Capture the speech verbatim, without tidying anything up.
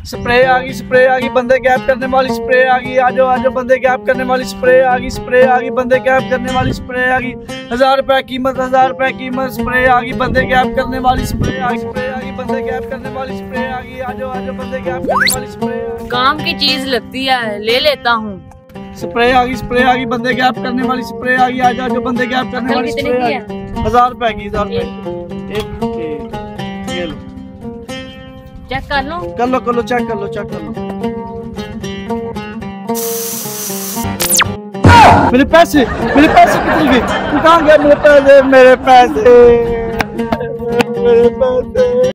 Spray आ गई, spray आ गई, बंदे गैप करने वाली स्प्रे आ गई। आजो आजो बंदे गैप करने वाली स्प्रे आ गई, स्प्रे आ गई, बंदे गैप करने वाली स्प्रे आ गई। हजार रुपए कीमत, हजार रुपए कीमत स्प्रे आ गई, बंदे गैप करने वाली स्प्रे आ गई, स्प्रे आ गई, बंदे गैप करने वाली स्प्रे आ गई। आजो आजो बंदे गैप करने वाली स्प्रे आ गई। काम की चीज लगती है, ले लेता हूँ। स्प्रे आ गई, स्प्रे आ गई, बंदे गैप करने वाली स्प्रे आ गई। आजो आजो बंदे गैप करने वाली स्प्रे आ गई। हजार रुपए की, हजार रुपए की। ये लो, चेक कर लो, कर लो, कर लो, चेक कर लो, चेक कर लो। मेरे पैसे, मेरे पैसे कितने गए? कहाँ गए मेरे पैसे? मेरे पैसे, मेरे पैसे।